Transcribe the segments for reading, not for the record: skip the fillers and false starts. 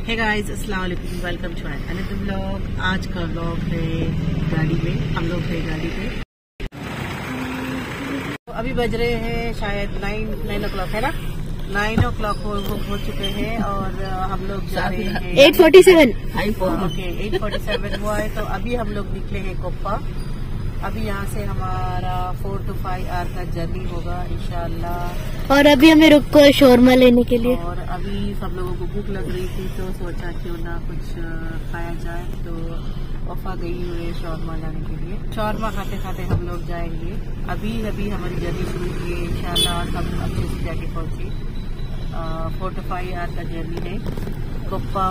Hey guys, अस्सलाम वालेकुम, welcome to another vlog. आज का व्लॉग है गाड़ी में, हम लोग है गाड़ी पे। तो अभी बज रहे हैं शायद 9 o'clock है ना, 9 o'clock हो चुके हैं और हम लोग जा रहे हैं 8:47। ओके 8:47 हुआ है। तो अभी हम लोग निकले हैं कोप्पा। अभी यहाँ से हमारा 4 to 5 आवर का जर्नी होगा इंशाल्लाह। और अभी हमें रुक कर शोरमा लेने के लिए। और अभी सब लोगों को भूख लग रही थी तो सोचा क्यों ना कुछ खाया जाए। तो वफा गई हुई है शौरमा लाने के लिए। शौरमा खाते खाते हम लोग जाएंगे। अभी हमारी जर्नी शुरू की है इंशाल्लाह। सब अच्छे से जाके पहुंची। 4 to 5 आवर का जर्नी है। कोप्पा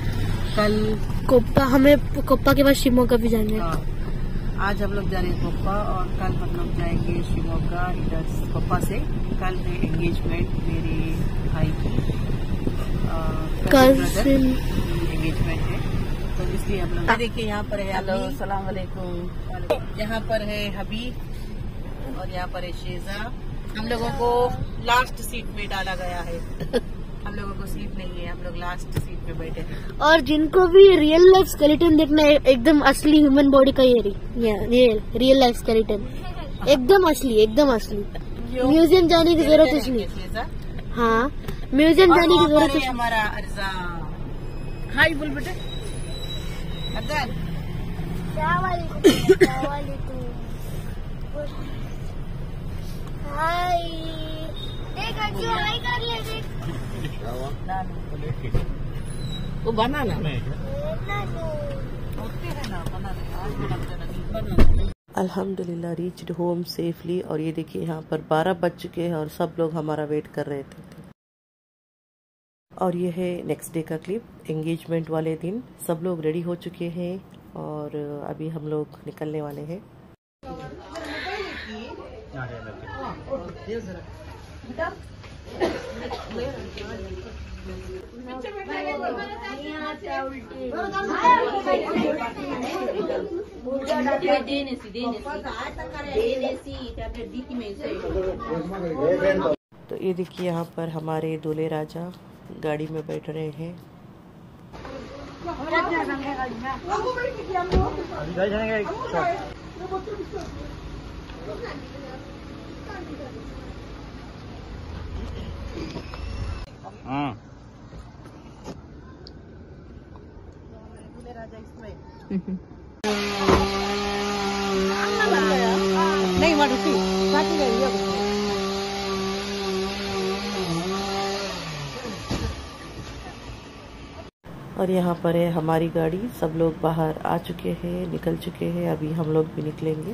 हमें कोप्पा के बाद शिमोगा भी जाना है। आज हम लोग जा रहे हैं कोप्पा और कल हम लोग जाएंगे शिमोगा। इधर कोप्पा से कल है एंगेजमेंट मेरे भाई की, एंगेजमेंट है। तो इसलिए हम लोग देखिए यहाँ पर है। हेलो, अस्सलाम वालेकुम। यहाँ पर है हबीब और यहाँ पर है शेजा। हम लोगों को लास्ट सीट में डाला गया है। हम लोगों को सीट नहीं है, हम लोग लास्ट सीट पे बैठे हैं। और जिनको भी रियल लाइफ स्केलेटन देखना है, एकदम असली ह्यूमन बॉडी का ये रियल लाइफ स्केलेटन, एकदम असली। म्यूजियम जाने की जरूरत कुछ नहीं। हाँ, म्यूजियम जाने की जरूरत कुछ। हमारा अर्जा हाय बोल बेटे। अदर वो बना ना अल्हम्दुलिल्लाह रीच्ड होम सेफली। और ये देखिए यहाँ पर 12 बज चुके हैं और सब लोग हमारा वेट कर रहे थे। और ये है नेक्स्ट डे का क्लिप। एंगेजमेंट वाले दिन सब लोग रेडी हो चुके हैं और अभी हम लोग निकलने वाले हैं। तो ये देखिए यहाँ पर हमारे दूल्हे राजा गाड़ी में बैठ रहे हैं। दूल्हे राजा इसमें नहीं मारूती काटी गई है। और यहाँ पर है हमारी गाड़ी। सब लोग बाहर आ चुके हैं, निकल चुके हैं। अभी हम लोग भी निकलेंगे।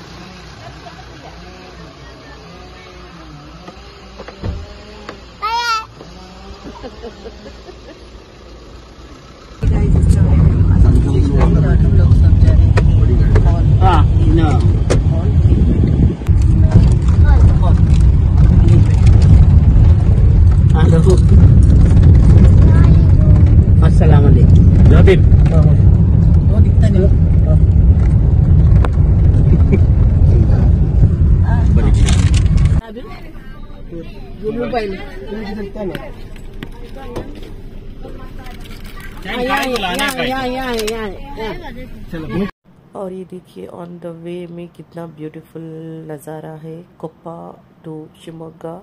और ये देखिए ऑन द वे में कितना ब्यूटीफुल नज़ारा है कोप्पा टू शिमोगा।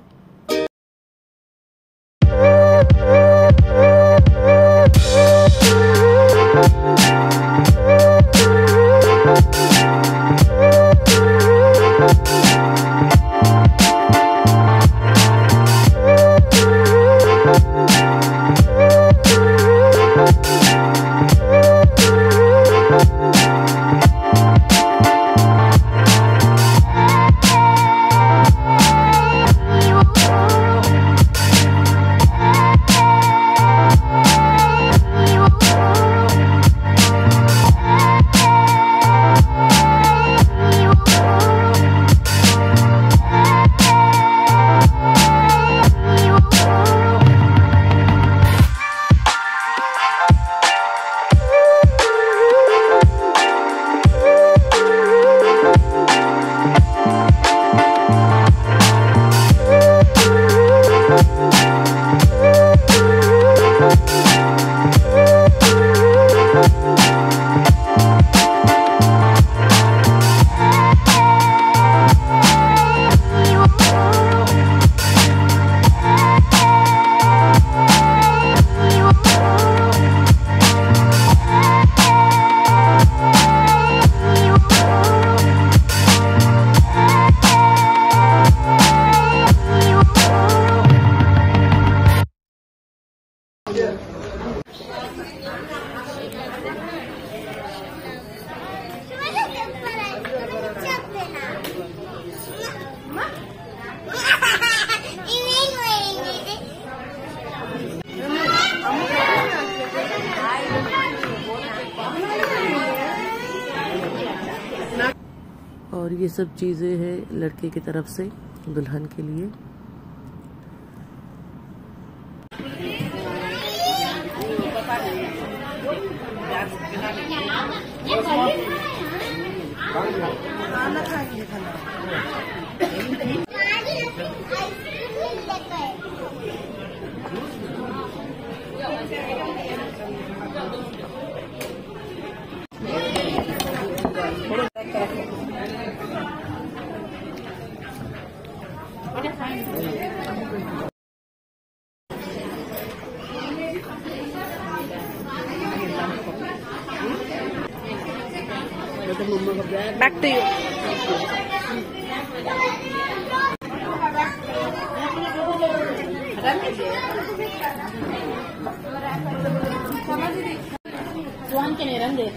और ये सब चीज़ें हैं लड़के की तरफ से दुल्हन के लिए। Back to you. Juan के नेरन दे।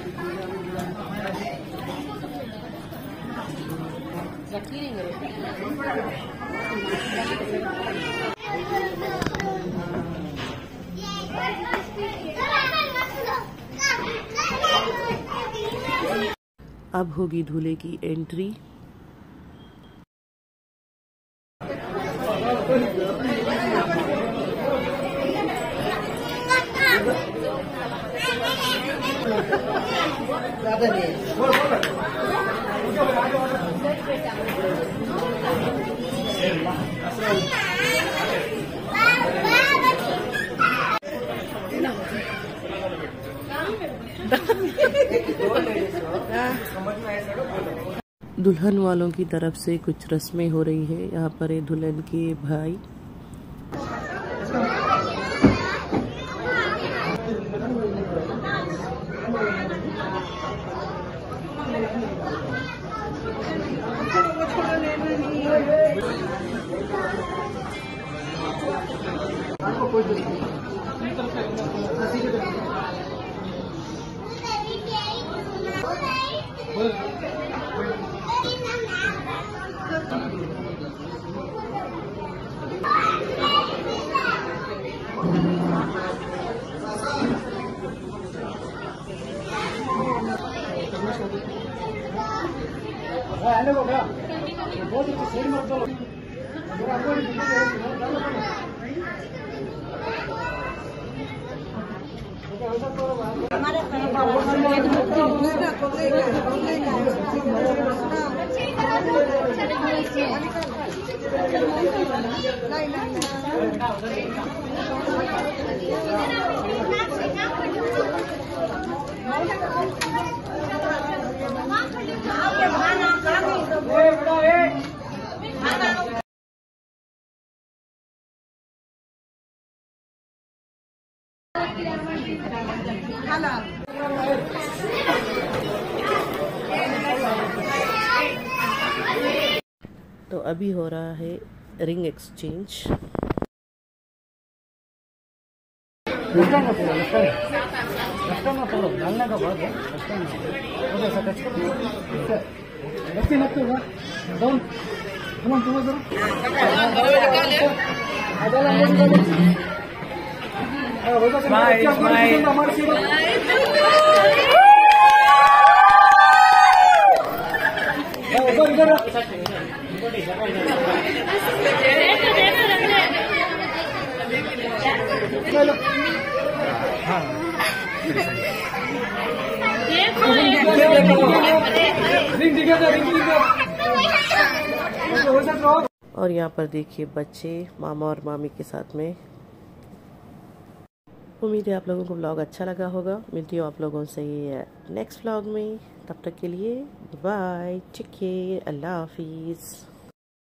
अब होगी दूल्हे की एंट्री। दुल्हन वालों की तरफ से कुछ रस्में हो रही है। यहाँ पर है दुल्हन के भाई। तो अभी हो रहा है रिंग एक्सचेंज। और यहाँ पर देखिए बच्चे मामा और मामी के साथ में। उम्मीद है आप लोगों को व्लॉग अच्छा लगा होगा। मिलती हूँ आप लोगों से नेक्स्ट व्लॉग में। तब तक के लिए बाय, टेक केयर, अल्लाह हाफिज़।